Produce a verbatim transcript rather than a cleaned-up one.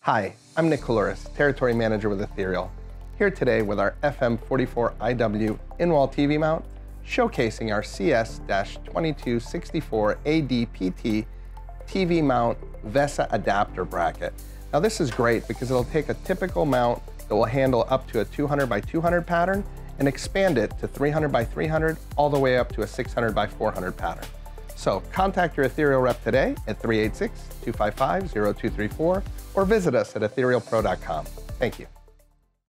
Hi, I'm Nick Kalouris, Territory Manager with Ethereal, here today with our F M forty-four I W in-wall T V mount, showcasing our C S twenty-two sixty-four A D P T T V mount VESA adapter bracket. Now this is great because it'll take a typical mount that will handle up to a two hundred by two hundred pattern and expand it to three hundred by three hundred all the way up to a six hundred by four hundred pattern. So contact your Ethereal rep today at three eight six, two five five, zero two three four or visit us at ethereal pro dot com. Thank you.